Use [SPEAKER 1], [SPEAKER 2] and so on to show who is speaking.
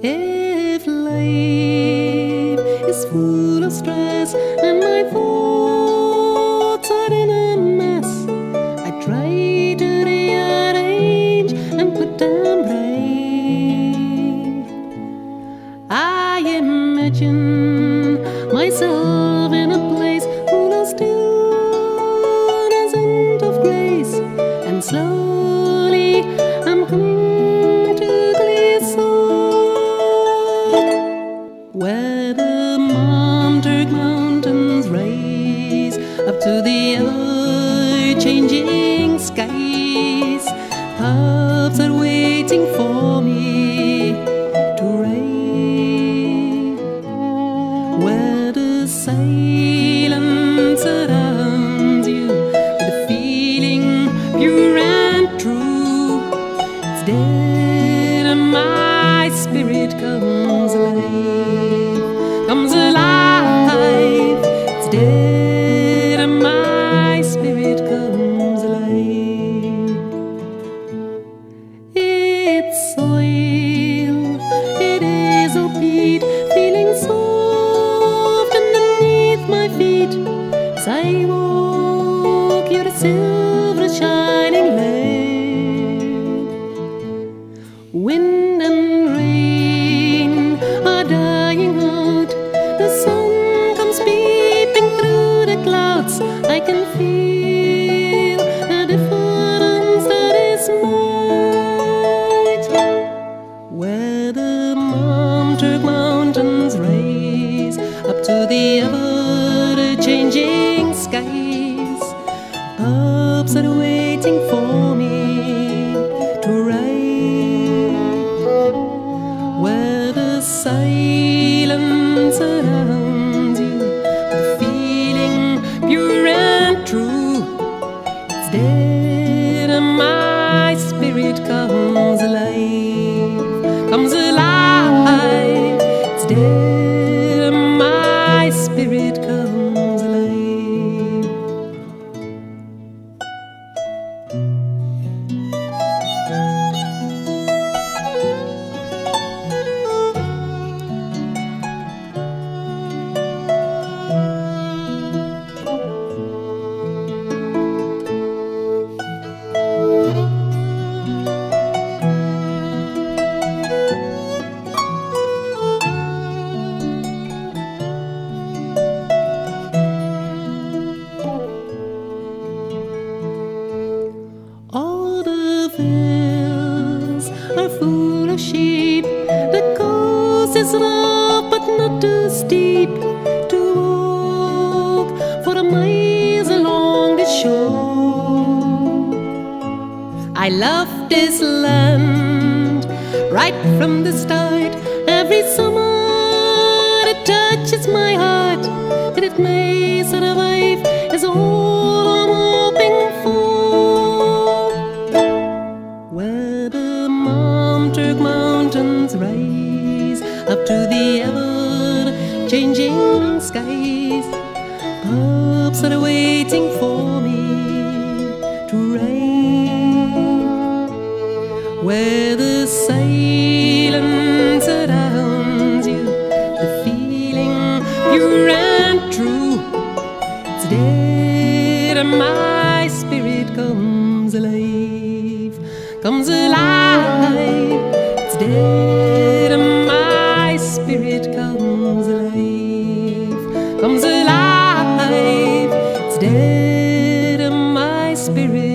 [SPEAKER 1] If life is full of stress and my thoughts are in a mess, I try to rearrange and put them right. I imagine myself in a place full of stillness and of grace, and slowly I'm coming to clear sight, where the Monterey Mountains rise up to the ever-changing skies. Paths are waiting for me to ride, where the silence surrounds you with a feeling pure and true. It's there and my spirit comes alive, comes alive. It's there and my spirit comes alive. It's soil, it is all peat, feeling soft underneath my feet as I walk your silver shining lane. Wind and rain are dying out, the sun comes peeping through the clouds. I can feel the difference that is made, where the Monterey Mountains rise up to the ever-changing skies. Pups are waiting for me to ride, where the silence surrounds you with a feeling pure and true. It's there and my spirit comes alive, comes alive. It's there and my spirit comes alive. All the vales are full of sheep. The coast is rough but not too steep to walk for a miles along the shore. I love this land right from the start. Every summer it touches my heart. That it may survive is all I'm hoping for, where the Monterey Mountains rise up to the ever-changing skies. Pups are waiting for me to ride, where the silence surrounds you, the feeling pure and true. It's there and my spirit comes alive, comes alive. It's there and my spirit comes alive, comes alive. It's there and my spirit